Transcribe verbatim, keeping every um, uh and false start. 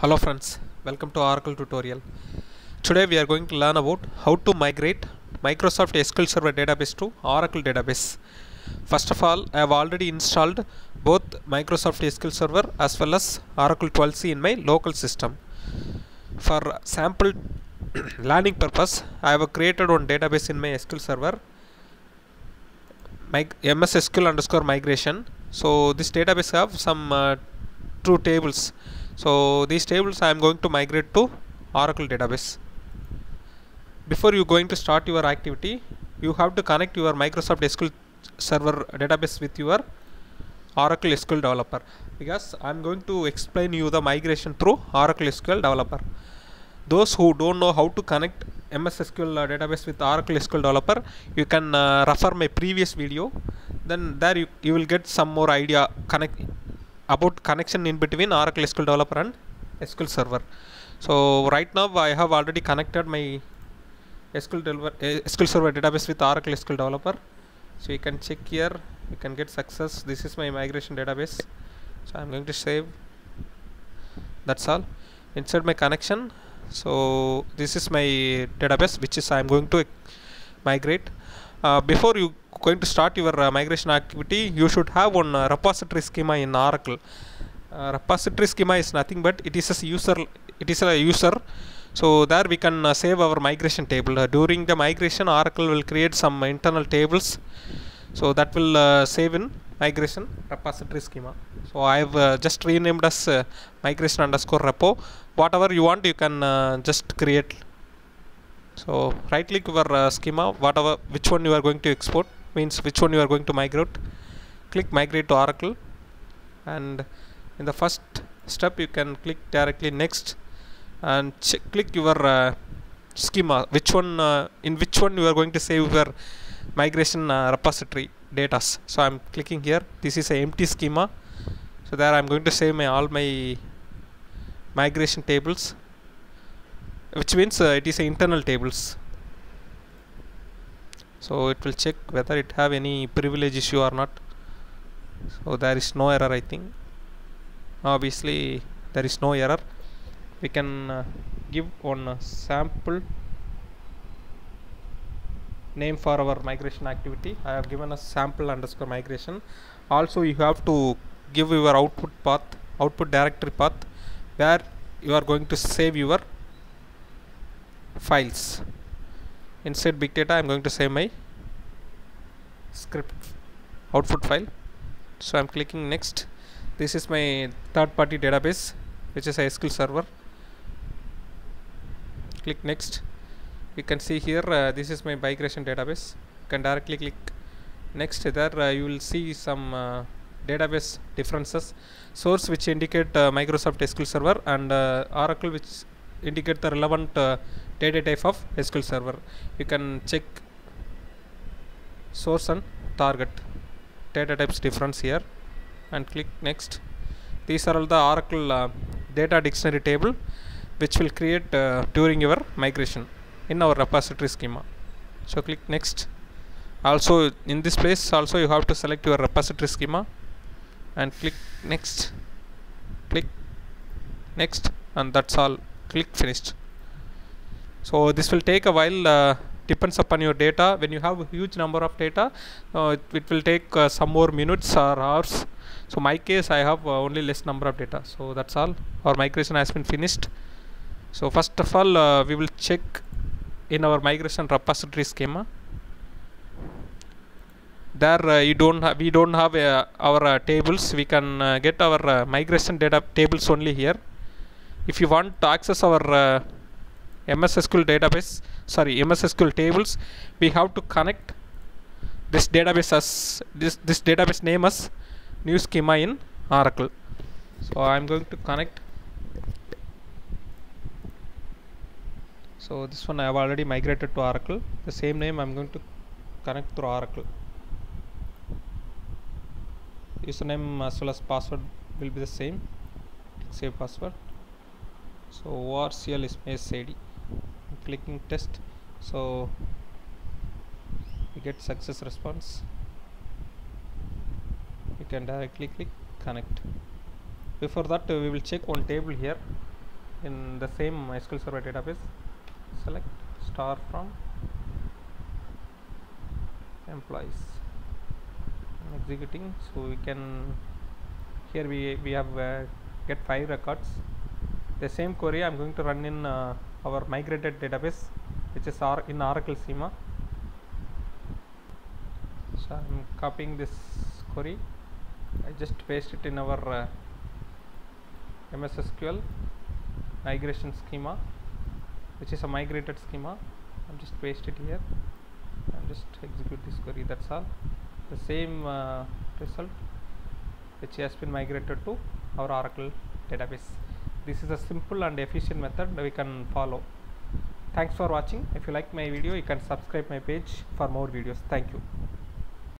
Hello friends, welcome to Oracle tutorial. Today we are going to learn about how to migrate Microsoft S Q L Server database to Oracle database. First of all, I have already installed both Microsoft S Q L Server as well as Oracle twelve c in my local system. For sample learning purpose, I have created one database in my S Q L Server, M S S Q L underscore migration. So this database have some uh, two tables. So these tables I am going to migrate to Oracle database. Before you going to start your activity, you have to connect your Microsoft S Q L Server database with your Oracle S Q L Developer, because I am going to explain you the migration through Oracle S Q L Developer. Those who don't know how to connect M S S Q L uh, database with Oracle S Q L Developer, you can uh, refer my previous video. Then there you, you will get some more idea connect about connection in between Oracle S Q L Developer and S Q L Server. So right now I have already connected my S Q L, Developer, S Q L Server database with Oracle S Q L Developer. So you can check here, you can get success. This is my migration database. So I'm going to save. That's all. Insert my connection. So this is my database which is I am going to migrate. Uh, before you going to start your uh, migration activity, you should have one uh, repository schema in Oracle. Uh, repository schema is nothing but it is a user. It is a user. So there we can uh, save our migration table. Uh, during the migration, Oracle will create some internal tables. So that will uh, save in migration repository schema. So I have uh, just renamed as uh, migration underscore repo. Whatever you want, you can uh, just create. So right click your uh, schema, whatever which one you are going to export, means which one you are going to migrate. Click migrate to Oracle, and in the first step you can click directly next and check, click your uh, schema, which one uh, in which one you are going to save your migration uh, repository data. So I'm clicking here. This is a empty schema. So there I'm going to save my all my migration tables, which means uh, it is a internal tables. So it will check whether it have any privilege issue or not. So there is no error, I think. Obviously there is no error. We can uh, give one uh, sample name for our migration activity. I have given a sample underscore migration. Also you have to give your output path, output directory path, where you are going to save your files. Inside big data, I am going to save my script output file. So I am clicking next. This is my third party database, which is a S Q L Server. Click next. You can see here uh, this is my migration database. You can directly click next. There uh, you will see some uh, database differences. Source which indicate uh, Microsoft S Q L Server, and uh, Oracle which indicate the relevant uh, data type of S Q L Server. You can check source and target data types difference here and click next. These are all the Oracle uh, data dictionary table which will create uh, during your migration in our repository schema. So click next. Also in this place also you have to select your repository schema and click next, click next, and that's all. Click finished. So this will take a while, uh, depends upon your data. When you have a huge number of data, uh, it, it will take uh, some more minutes or hours. So my case I have uh, only less number of data. So that's all. Our migration has been finished. So first of all uh, we will check in our migration repository schema. There uh, you don't have, we don't have uh, our uh, tables. We can uh, get our uh, migration data tables only here. If you want to access our uh, M S S Q L database, sorry M S S Q L tables, we have to connect this database as this this database name as new schema in Oracle. So I am going to connect. So this one I have already migrated to Oracle. The same name I am going to connect through Oracle. Username as well as password will be the same. Save password. So O R C L is space I D. I'm clicking test. So we get success response. You can directly click connect. Before that uh, we will check one table here. in the same MySQL Server database. Select star from employees. I'm executing, so we can here we we have uh, get five records. The same query I'm going to run in uh, our migrated database, which is our in Oracle Schema. So I'm copying this query. I just paste it in our uh, M S S Q L migration schema, which is a migrated schema. I'm just paste it here and just execute this query. That's all. The same uh, result which has been migrated to our Oracle database. This is a simple and efficient method we can follow. Thanks for watching. If you like my video, you can subscribe my page for more videos. Thank you.